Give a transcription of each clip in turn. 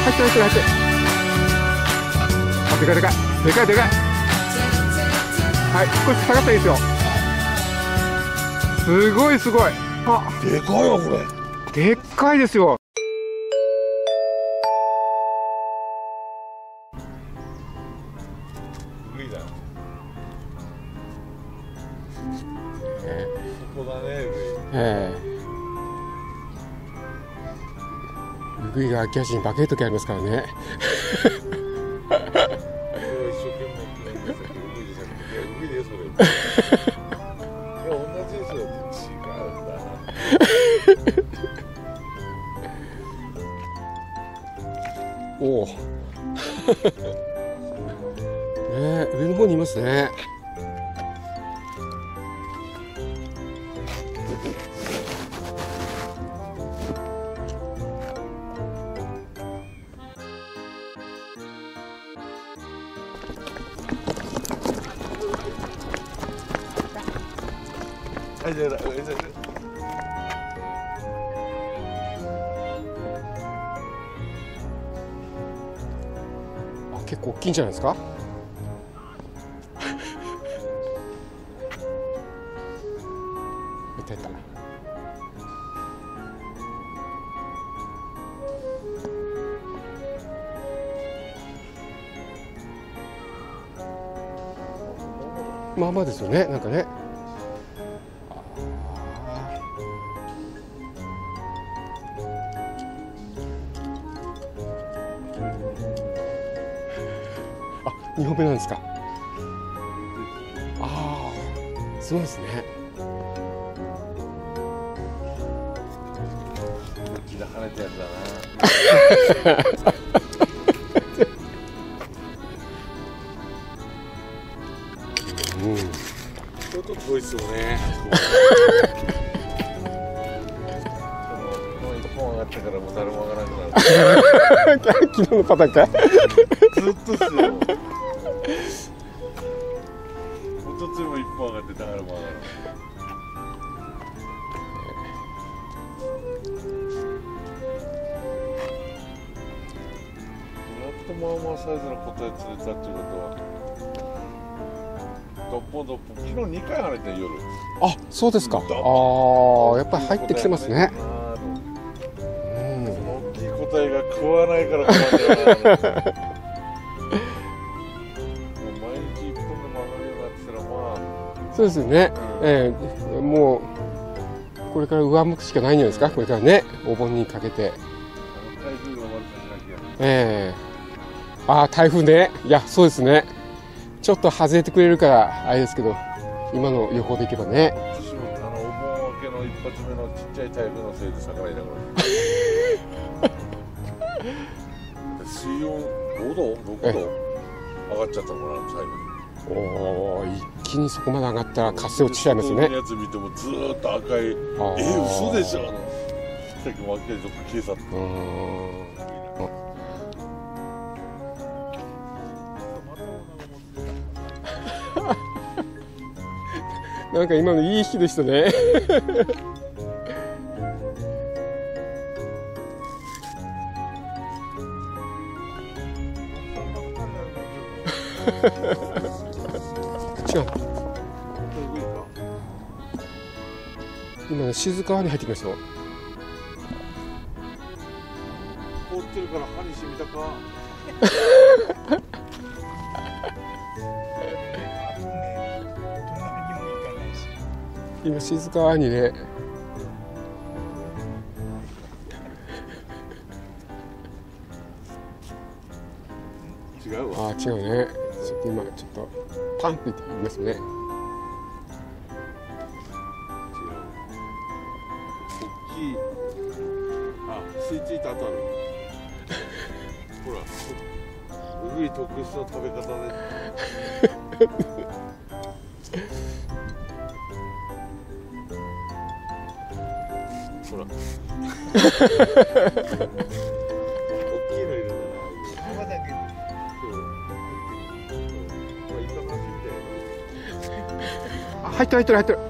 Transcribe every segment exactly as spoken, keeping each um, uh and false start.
ってる入ってる入ってる。あ、でかいでかいでかいでかい。はい、少し下がったらいいですよ。すごいすごい。あ、 でかいわこれ。 でっかいですよ。 無理だよ。 えそこだね、 ええウグイが秋足に化ける時ありますからね。 一生懸命ウグイでそれ。いや同じですよ。違うんだな。 おお。ねえ、上の方にいますね。 あ、じゃあ、じゃあ。 あ、結構大きいんじゃないですか。いたいた。まあまあですよね、なんかね。あ、にほんめなんですか。ああ、すごいですね。 気が晴れたやつだな。 うん。 ちょっと遠いっすよね。もう一本上がってからもう誰も上がらなくなる。 昨日のパターンか。 ずっとっすよ。おとついも一本上がって誰も上がらない。やっとまあまあサイズの個体釣れたっていうことは。どっぽんどっぽん、昨日にかい跳ねて夜。 あ、そうですか。ああ、やっぱり入ってきてますね。うん。 その大きい個体が食わないから困るんだよな。もう毎日一本でも上がるようになってたらまあ。 そうですよね。うん、ええ、もうこれから上向くしかないんじゃないですか。これからね、お盆にかけて。 あの台風が終わるかしなきゃ。 ええ。ああ、台風ね。いや、そうですね。ちょっと外れてくれるからあれですけど、今の予報でいけばね。 私もあのお盆明けの一発目のちっちゃい台風のせいで魚いなくなる。水温ごどろくど上がっちゃったのかな最後に。 おお、一気にそこまで上がったら活性落ちちゃいますね。 やつ見てもずーっと赤い。え、嘘でしょ。さっきも明けでちょっと消え去った。 なんか今のいい日でしたね。違う。今ね、静かに入ってきましたよ。 凍ってるから歯に染みたか。 今静かにね。 違うわ。 ああ、違うね。ちょっと今ちょっとパンって言ってますね。 違う。大きい。あ、吸い付いた後ある。ほら、ウグイ特殊の食べ方で。ほら。大きいのいるんだな。浜だけ。そう。これイカマシみたいな。 あ、入ってる入ってる入ってる。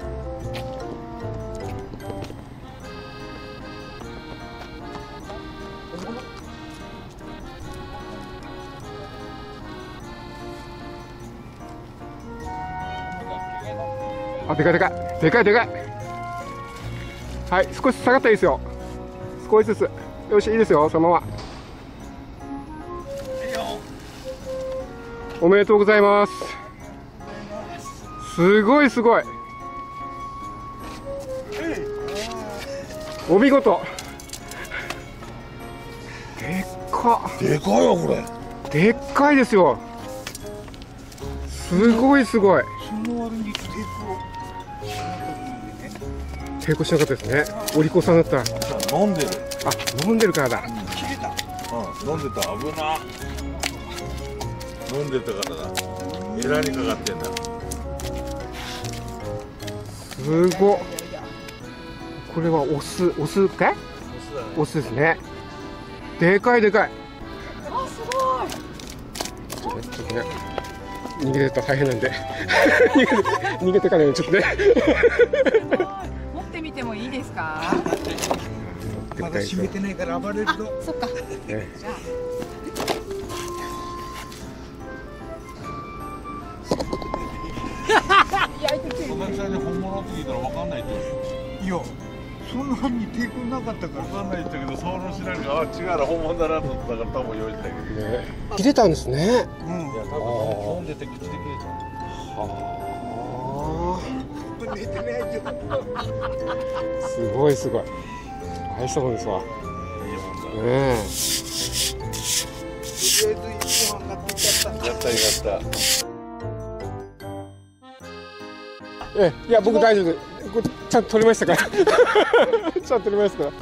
あ、でかいでかいでかいでかい。はい、少し下がったらいいですよ。少しずつ。よし、いいですよ、そのまま。おめでとうございます。すごいすごい。お見事。でっか。 でかいわこれ。 でっかいですよ。すごいすごい。 その割に抵抗抵抗しなかったですね。お利口さんだった。 飲んでる。 あ、飲んでるからだ。 切れた。 うん、飲んでた。危な。飲んでたからだ。エラにかかってんだ。 すごっ。これはオス、オスかい？オスですね。でかいでかい。 あ、すごい。 ちょっとね、逃げてたら大変なんで逃げて逃げてかないようにちょっとね持ってみてもいいですか？ まだ閉めてないから暴れると。 そっか。 ね、 じゃあ。焼いてきてる。 佐々木さんに本物って聞いたら分かんないっていや、そんなに抵抗なかったから。 分かんないって言ったけど、そのしらがあ違うな本物だなと思ったから多分用意したけど。 ね、切れたんですね。 うん。 いや多分飲んでて口で切れた。 は寝てないよ。 あ、すごいすごい。大したもんですわ。 いいもんだ。 ねえ。 とりあえず一本買ってきちゃった。 やったやった。 ええ、いや僕大丈夫。これちゃんと取りましたから。ちゃんと取りましたから。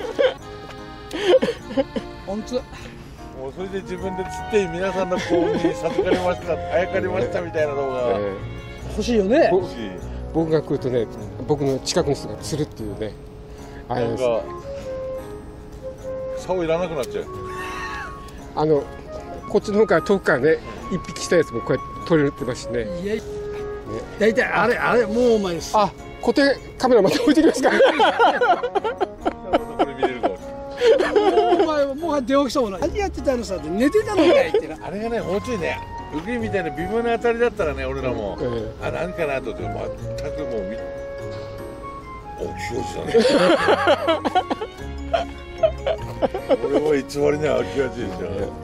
本当。 もうそれで自分で釣って皆さんの幸運に授かりましたあやかりましたみたいな動画がえ欲しいよね。 ぼ欲しい。 僕が来るとね、僕の近くの人が釣るっていうね。あれです。 なんか竿いらなくなっちゃう。 あのこっちの方から遠くからね、一匹したやつもこうやって取れてますしね。 いや。大体あれあれもうお前です。 あ、固定カメラまた置いてきますか。 これ見れるかもしれない。 もうお前もう電話来たもんな。何やってたのさって寝てたのかいってな。 あれがねもうちょいねウグイみたいな微妙な当たりだったらね俺らも、 えあ何かなと思って全くもうみ大きいおじだね。俺も偽りには飽きがちでしょ。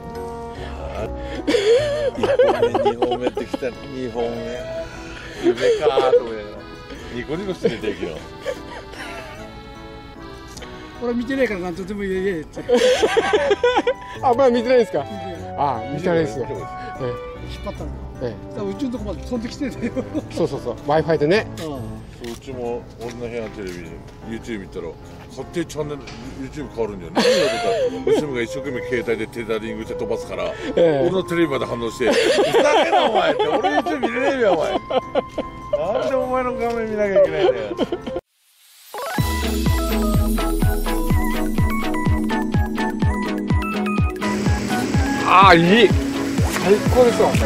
いっぽんめにほんめってきたにほんめ夢かーと思いながらニコニコして寝てるけど。 俺見てないからなんとでも言え言えって。 あ、まだ見てないですか。あ、見てないですよ。 見てえ引っ張ったの。 え、えだからうちのとこまで飛んできてんだよ。 え、そうそうそう、Wi-Fi でね。 そううちも俺の部屋のテレビに YouTube 見たら勝手にチャンネル YouTube 変わるんだよね。何がとか娘が一生懸命携帯でテザリングして飛ばすから、 ええ、 俺のテレビまで反応して「ふざけんなお前」って俺 YouTube 見れねえよお前。なんでお前の画面見なきゃいけないんだよ。 ああ、いい。最高ですわ。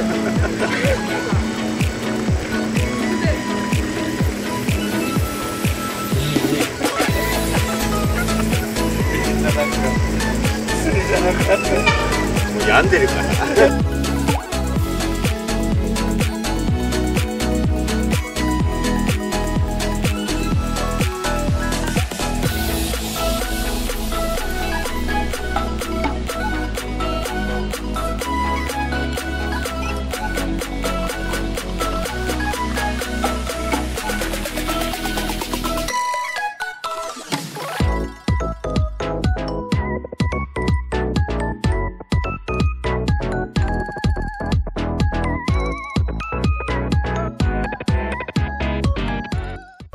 もう病んでるから。